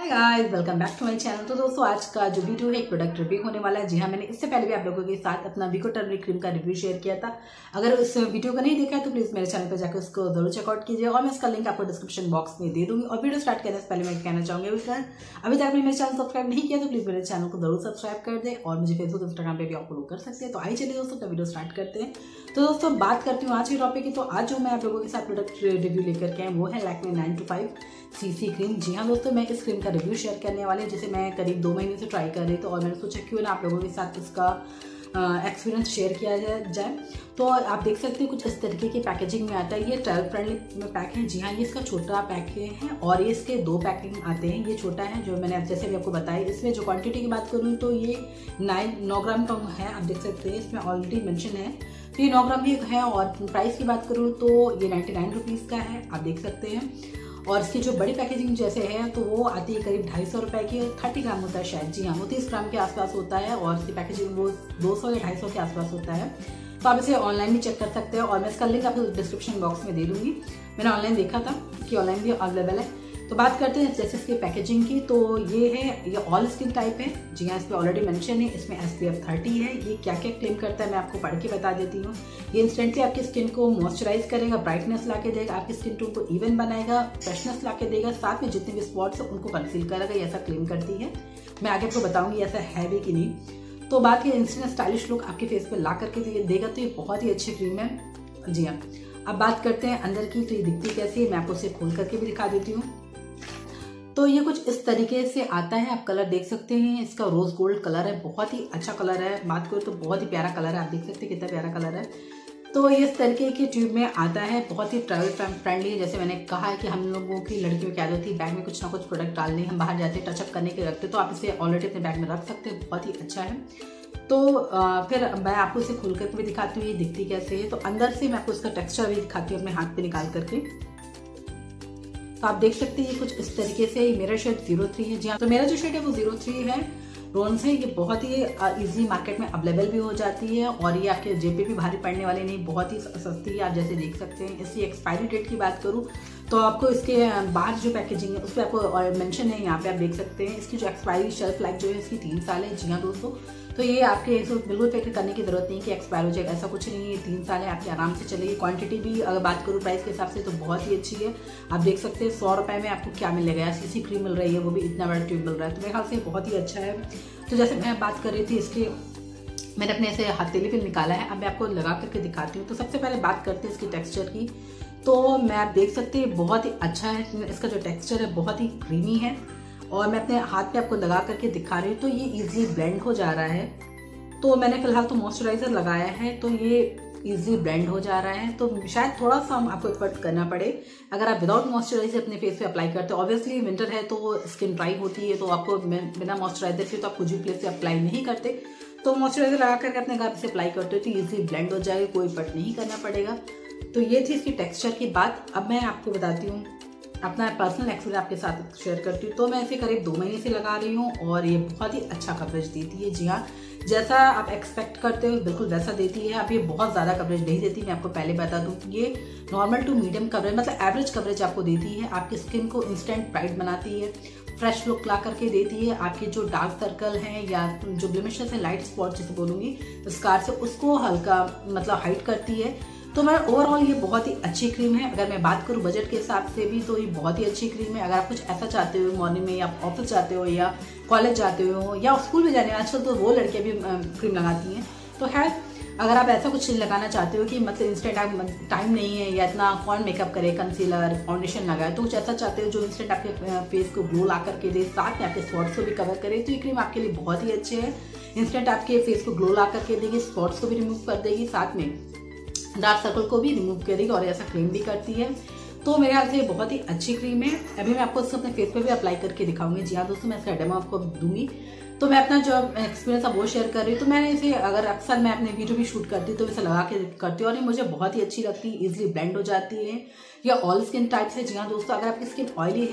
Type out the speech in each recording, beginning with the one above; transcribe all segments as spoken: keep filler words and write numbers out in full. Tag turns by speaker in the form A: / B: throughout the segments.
A: Hi guys, welcome back to my channel. तो दोस्तों, आज का जो वीडियो है एक प्रोडक्ट रिव्यू होने वाला है। जी हाँ, मैंने इससे पहले भी आप लोगों के साथ अपना विको टर्मरिक क्रीम का रिव्यू शेयर किया था। अगर उस वीडियो को नहीं देखा है तो प्लीज मेरे चैनल पर जाकर उसको जरूर चेकआउट कीजिए और मैं इसका लिंक आपको डिस्क्रिप्शन बॉक्स में दे दूंगी। और वीडियो स्टार्ट करने से पहले मैं कहना चाहूंगी, अभी तक आपने मेरे चैनल सब्सक्राइब नहीं किया तो प्लीज मेरे चैनल को जरूर सब्सक्राइब कर दे और मुझे फेसबुक इंस्टाग्राम पे भी आप फॉलो कर सकते हैं। तो आइए चलिए दोस्तों, वीडियो स्टार्ट करते हैं। तो दोस्तों, बात करती हूँ आज के टॉपिक की। तो आज जो मैं आप लोगों के साथ प्रोडक्ट रिव्यू लेकर के आए वो है Lakme nine two five CC cream. जी हाँ दोस्तों, मैं इस क्रीम का रिव्यू शेयर करने वाले जिसे मैं करीब दो महीने से ट्राई कर रही थी और मैंने सोचा क्यों ना आप लोगों के साथ इसका एक्सपीरियंस शेयर किया जाए। तो आप देख सकते हैं कुछ इस तरीके की पैकेजिंग में आता है। ये ट्रैवल फ्रेंडली में पैक है। जी हाँ, ये इसका छोटा पैक है और ये इसके दो पैकिंग आते हैं। ये छोटा है जो मैंने जैसे भी आपको बताया। इसमें जो क्वांटिटी की बात करूँ तो ये नाइन नौ ग्राम का है। आप देख सकते हैं इसमें ऑलरेडी मेंशन है, तो ये नौ ग्राम ही है। और प्राइस की बात करूँ तो ये नाइन्टी नाइन रुपीज़ का है, आप देख सकते हैं। और इसकी जो बड़ी पैकेजिंग जैसे है तो वो आती है करीब ढाई सौ रुपए की, थर्टी ग्राम होता है शायद। जी हाँ, वो तीस ग्राम के आसपास होता है और इसकी पैकेजिंग वो दो सौ या ढाई सौ के आसपास होता है। तो आप इसे ऑनलाइन भी चेक कर सकते हैं और मैं इसका लिंक आपको डिस्क्रिप्शन बॉक्स में दे दूंगी। मैंने ऑनलाइन देखा था कि ऑनलाइन भी अवेलेबल है। तो बात करते हैं जैसे इसकी पैकेजिंग की। तो ये है, ये ऑल स्किन टाइप है। जी हाँ, इस पर ऑलरेडी मेंशन है, इसमें एस पी एफ थर्टी है। ये क्या क्या क्लेम करता है मैं आपको पढ़ के बता देती हूँ। ये इंस्टेंटली आपकी स्किन को मॉइस्चराइज करेगा, ब्राइटनेस ला के देगा, आपकी स्किन टोन को इवन बनाएगा, फ्रेशनेस ला के देगा, साथ में जितने भी स्पॉट्स है उनको कंसील करेगा, ऐसा क्लेम करती है। मैं आगे आपको बताऊंगी ऐसा है भी कि नहीं। तो बात की इंस्टेंट स्टाइलिश लुक आपके फेस पे ला करके देगा, तो ये बहुत ही अच्छी क्रीम है। जी हाँ, अब बात करते हैं अंदर की। तो ये दिखती कैसी है मैं आपको इसे खोल करके भी दिखा देती हूँ। तो ये कुछ इस तरीके से आता है, आप कलर देख सकते हैं। इसका रोज गोल्ड कलर है, बहुत ही अच्छा कलर है। बात करो तो बहुत ही प्यारा कलर है, आप देख सकते हैं कितना प्यारा कलर है। तो ये इस तरीके की ट्यूब में आता है, बहुत ही ट्रैवल फ्रेंडली है। जैसे मैंने कहा है कि हम लोगों की लड़कियों की आदत होती है बैग में कुछ ना कुछ प्रोडक्ट डालने, हम बाहर जाते टचअप करने के रखते, तो आप इसे ऑलरेडी अपने बैग में रख सकते हैं, बहुत ही अच्छा है। तो आ, फिर मैं आपको इसे खोल करके भी दिखाती हूँ ये दिखती कैसे है। तो अंदर से मैं आपको इसका टेक्सचर भी दिखाती हूँ अपने हाथ पे निकाल करके। तो आप देख सकते हैं ये कुछ इस तरीके से। मेरा शेड जीरो थ्री है। जी हाँ, तो मेरा जो शेड है वो जीरो थ्री है, रोन्स है। ये बहुत ही इजी मार्केट में अवेलेबल भी हो जाती है और ये आपके जेब पे भी भारी पड़ने वाली नहीं, बहुत ही सस्ती है, आप जैसे देख सकते हैं। इसकी एक्सपायरी डेट की बात करूँ तो आपको इसके बाहर जो पैकेजिंग है उस पर आपको मेंशन है, यहाँ पे आप देख सकते हैं। इसकी जो एक्सपायरी शेल्फ लाइफ जो है इसकी तीन साल है। जी हाँ दोस्तों, तो ये आपके बिल्कुल पैकेट करने की जरूरत नहीं कि एक्सपायर हो जाएगा, ऐसा कुछ नहीं है। तीन साल है, आपकी आराम से चलेगी। क्वांटिटी भी अगर बात करूँ प्राइस के हिसाब से तो बहुत ही अच्छी है। आप देख सकते हैं सौ रुपए में आपको क्या मिलेगा, सीसी क्रीम मिल रही है, वो भी इतना बड़ा ट्यूब मिल रहा है, तो मेरे ख्याल से बहुत ही अच्छा है। तो जैसे मैं बात कर रही थी इसके, मैंने अपने ऐसे हथेली पे निकाला है, अब मैं आपको लगा करके दिखाती हूँ। तो सबसे पहले बात करते हैं इसकी टेक्सचर की। तो मैं आप देख सकते हैं बहुत ही अच्छा है, इसका जो टेक्सचर है बहुत ही क्रीमी है। और मैं अपने हाथ पे आपको लगा करके दिखा रही हूँ तो ये इजीली ब्लेंड हो जा रहा है। तो मैंने फिलहाल तो मॉइस्चराइजर लगाया है तो ये इजीली ब्लेंड हो जा रहा है। तो शायद थोड़ा सा आपको एफर्ट करना पड़े अगर आप विदाउट मॉइस्चराइजर अपने फेस पे अप्लाई करते हो। ऑब्वियसली विंटर है तो स्किन ड्राई होती है, तो आपको बिना मॉइस्चराइजर के तो आप कुछ भी प्लेस से अप्लाई नहीं करते, तो मॉइस्चराइजर लगा करके अपने घर से अप्लाई करते हो तो इजीली ब्लेंड हो जाएगा, कोई एफर्ट नहीं करना पड़ेगा। तो ये थी इसकी टेक्सचर की बात। अब मैं आपको बताती हूँ अपना पर्सनल एक्सपीरियंस आपके साथ शेयर करती हूँ। तो मैं इसे करीब दो महीने से लगा रही हूँ और ये बहुत ही अच्छा कवरेज देती है। जी हाँ, जैसा आप एक्सपेक्ट करते हो बिल्कुल वैसा देती है। अब ये बहुत ज़्यादा कवरेज नहीं देती, मैं आपको पहले बता दूँ। ये नॉर्मल टू मीडियम कवरेज, मतलब एवरेज कवरेज आपको देती है। आपकी स्किन को इंस्टेंट ब्राइट बनाती है, फ्रेश लुक ला करके देती है। आपके जो डार्क सर्कल हैं या जो ब्लेमिशेस है, लाइट स्पॉट जिसे बोलूँगी स्कार से, उसको हल्का मतलब हाइड करती है। तो मैं ओवरऑल ये बहुत ही अच्छी क्रीम है। अगर मैं बात करूँ बजट के हिसाब से भी तो ये बहुत ही अच्छी क्रीम है। अगर आप कुछ ऐसा चाहते हो मॉर्निंग में, या ऑफिस जाते हो या कॉलेज जाते हो या स्कूल में जाने, आजकल तो वो लड़कियां भी क्रीम लगाती हैं, तो है अगर आप ऐसा कुछ लगाना चाहते हो कि मतलब इंस्टेंट आप टाइम नहीं है या इतना कौन मेकअप करे, कंसीलर फाउंडेशन लगाए, तो कुछ ऐसा चाहते हो जो इंस्टेंट आपके फेस को ग्लो ला करके दे, साथ में आपके स्पॉट्स को भी कवर करे, तो ये क्रीम आपके लिए बहुत ही अच्छी है। इंस्टेंट आपके फेस को ग्लो ला करके देगी, स्पॉट्स को भी रिमूव कर देगी, साथ में डार्क सर्कल को भी रिमूव करेगी और ऐसा क्रीम भी करती है। तो मेरे ख्याल से ये बहुत ही अच्छी क्रीम है। अभी मैं आपको इसको अपने फेस पे भी अप्लाई करके दिखाऊंगी। जी हाँ दोस्तों, मैं इसका डेमो आपको दूंगी। तो मैं अपना जो एक्सपीरियंस है वो शेयर कर रही हूँ। तो मैंने इसे, अगर अक्सर मैं अपने वीडियो भी शूट करती हूँ तो इसे लगा के करती हूँ और ये मुझे बहुत ही अच्छी लगती है, इजीली ब्लेंड हो जाती है। यह ऑल स्किन टाइप है। जी हाँ दोस्तों, अगर आपकी स्किन ऑयली है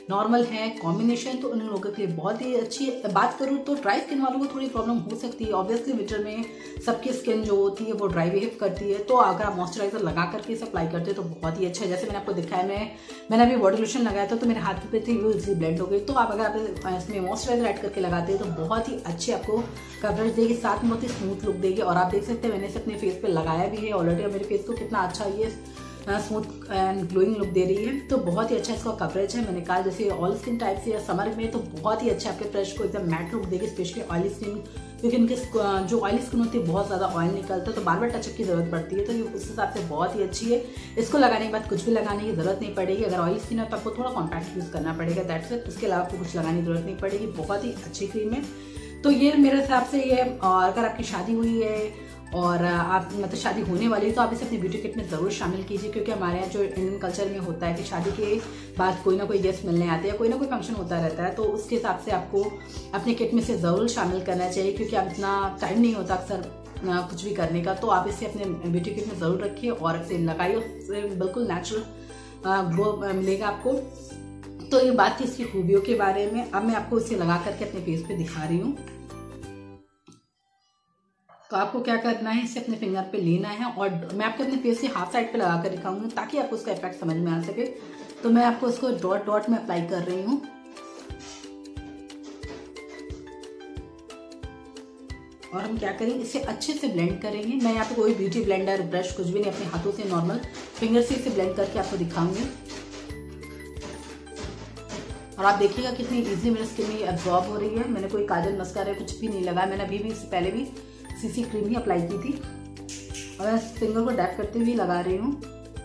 A: नॉर्मल है कॉम्बिनेशन, तो उन लोगों के लिए बहुत ही अच्छी है। बात करूँ तो ड्राई स्किन वालों को थोड़ी प्रॉब्लम हो सकती है, ऑब्वियसली विंटर में सबकी स्किन जो होती है वो ड्राई बिहेव करती है, तो अगर आप मॉइस्चराइजर लगा करके इसे अप्लाई करते हैं तो बहुत ही अच्छा है। जैसे मैंने आपको दिखाया, मैं मैंने अभी बॉडी लोशन लगाया था तो मेरे हाथ पे थी वो इजीली ब्लेंड हो गई। तो आप अगर आप इसमें मॉइस्चराइजर ऐड करके लगाते हैं तो बहुत ही अच्छी आपको कवरेज देगी, साथ में बहुत ही स्मूथ लुक देगी। और आप देख सकते हैं मैंने इसे अपने फेस पे लगाया भी है ऑलरेडी, और मेरे फेस को कितना अच्छा ये स्मूथ एंड ग्लोइंग लुक दे रही है। तो बहुत ही अच्छा इसका कवरेज है। मैंने कहा जैसे ऑल स्किन टाइप से या समर में तो बहुत ही अच्छा आपके फ्रेश को एकदम मैट लुक देगी, स्पेशली ऑयली स्किन, क्योंकि इनके जो ऑयली स्किन होती है बहुत ज़्यादा ऑयल निकलता है तो बार बार टचअप की जरूरत पड़ती है, तो ये उस हिसाब से बहुत ही अच्छी है। इसको लगाने के बाद कुछ भी लगाने की जरूरत नहीं पड़ेगी। अगर ऑयली स्किन है तो आपको थोड़ा कॉम्पैक्ट यूज़ करना पड़ेगा, दैट्स इट। इसके अलावा आपको कुछ लगाने की जरूरत नहीं पड़ेगी। बहुत ही अच्छी क्रीम है। तो ये मेरे हिसाब से ये, और अगर आपकी शादी हुई है और आप मतलब शादी होने वाली है तो आप इसे अपनी ब्यूटी किट में ज़रूर शामिल कीजिए, क्योंकि हमारे यहाँ जो इंडियन कल्चर में होता है कि शादी के बाद कोई ना कोई गेस्ट मिलने आते हैं या कोई ना कोई फंक्शन होता रहता है, तो उसके हिसाब से आपको अपने किट में से ज़रूर शामिल करना चाहिए, क्योंकि अब इतना टाइम नहीं होता अक्सर कुछ भी करने का। तो आप इसे अपने ब्यूटी किट में ज़रूर रखिए और इसे लगाइए, उससे बिल्कुल नेचुरल ग्लो मिलेगा आपको। तो ये बात थी इसकी खूबियों के बारे में। अब मैं आपको इसे लगा करके अपने फेस पे दिखा रही हूँ। तो आपको क्या करना है, इसे अपने फिंगर पे लेना है और मैं आपको अपने फेस की हाफ साइड पे लगा कर दिखाऊंगी ताकि आपको उसका इफेक्ट समझ में आ सके। तो मैं आपको इसको डॉट डॉट में अप्लाई कर रही हूँ और हम क्या करेंगे, इसे अच्छे से ब्लेंड करेंगे। मैं यहाँ पे कोई ब्यूटी ब्लेंडर ब्रश कुछ भी नहीं, अपने हाथों से नॉर्मल फिंगर से इसे ब्लेंड करके आपको दिखाऊंगी। और आप देखिएगा कितनी इजी मेरे स्किन में एब्जॉर्ब हो रही है। मैंने कोई काजल मस्कारा कुछ भी नहीं लगाया, मैंने अभी भी इससे पहले भी सीसी क्रीम ही अप्लाई की थी और मैं फिंगर को डैप करते हुए लगा रही हूँ।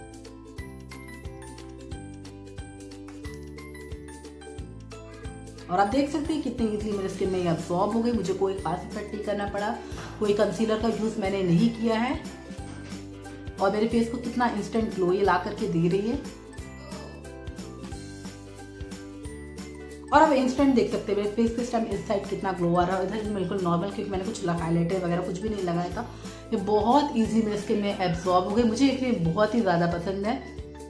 A: और आप देख सकते हैं कितनी इजीली मेरे स्किन में ये एब्जॉर्ब हो गई, मुझे कोई खास इफेक्ट नहीं करना पड़ा, कोई कंसीलर का यूज मैंने नहीं किया है और मेरे फेस को कितना इंस्टेंट ग्लो ये ला करके दे रही है। और अब इंस्टेंट देख सकते हैं मेरे फेस पे इस टाइम इस साइड कितना ग्लो आ रहा है, इधर बिल्कुल नॉर्मल, क्योंकि मैंने कुछ हाइलाइटर वगैरह कुछ भी नहीं लगाया था। ये बहुत इजी मेरे स्किन में एब्जॉर्ब हो गई, मुझे ये क्रीम बहुत ही ज़्यादा पसंद है।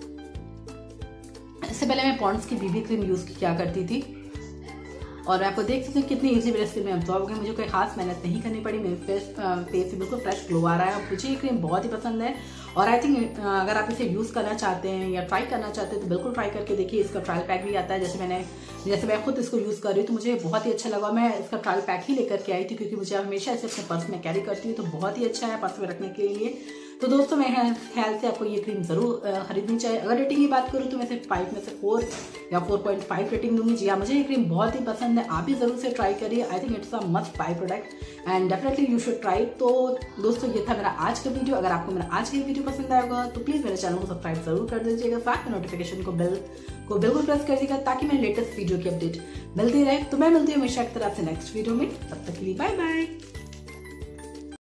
A: इससे पहले मैं पॉन्ड्स की बीबी क्रीम यूज़ किया करती थी और आपको देख सकते हैं कितनी इजी मेरे स्किन में एब्जॉर्ब हो गई, मुझे कोई खास मेहनत नहीं करनी पड़ी। मेरे फेस फेस से बिल्कुल फ्रेश ग्लो आ रहा है। मुझे ये क्रीम बहुत ही पसंद है और आई थिंक अगर आप इसे यूज़ करना चाहते हैं या ट्राई करना चाहते हैं तो बिल्कुल ट्राई करके देखिए। इसका ट्रायल पैक भी आता है, जैसे मैंने जैसे मैं खुद इसको यूज़ कर रही हूँ तो मुझे बहुत ही अच्छा लगा। मैं इसका ट्रायल पैक ही लेकर के आई थी क्योंकि मुझे हमेशा इसे अपने पर्स में कैरी करती हूँ, तो बहुत ही अच्छा है पर्स में रखने के लिए। तो दोस्तों मेरे ख्याल से आपको ये क्रीम ज़रूर खरीदनी चाहिए। अगर रेटिंग की बात करूँ तो मैं सिर्फ फाइव में से फोर या फोर पॉइंट फाइव रेटिंग दूंगी। जी हाँ, मुझे ये क्रीम बहुत ही पसंद है, आप भी ज़रूर से ट्राई करिए। I think it's a must buy product and definitely you should try. तो दोस्तों ये था मेरा आज का वीडियो। अगर आपको मेरा आज का वीडियो पसंद आएगा तो प्लीज़ मेरे चैनल को सब्सक्राइब जरूर कर दीजिएगा, साथ में नोटिफिकेशन को बेल को बिल्कुल प्रेस कर दीजिएगा ताकि मेरे लेटेस्ट वीडियो की अपडेट मिलती रहे। तो मैं मिलती हूँ हमेशा की तरह से नेक्स्ट वीडियो में, तब तक के लिए बाय बाय।